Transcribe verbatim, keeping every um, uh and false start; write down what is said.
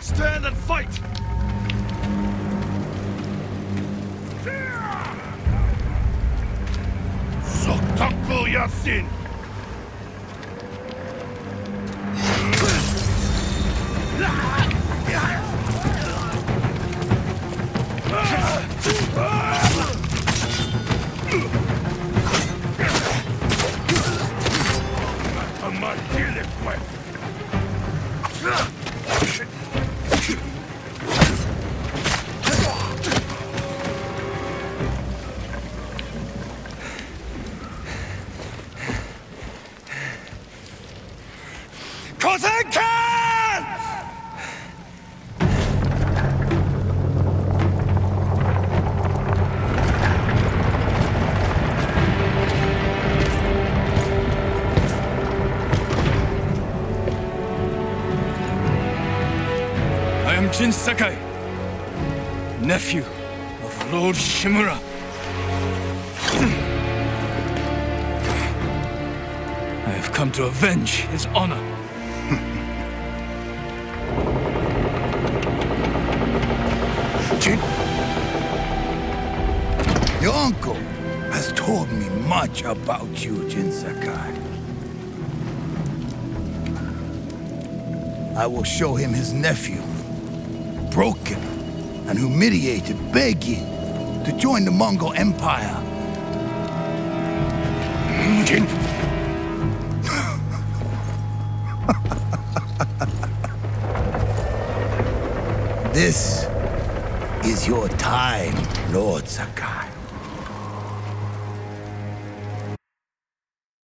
Stand and fight! Sotaku Yasin! Sakai, nephew of Lord Shimura. I have come to avenge his honor. Jin, your uncle has told me much about you, Jin Sakai. I will show him his nephew, broken and humiliated, begging to join the Mongol Empire. Jin. This is your time, Lord Sakai.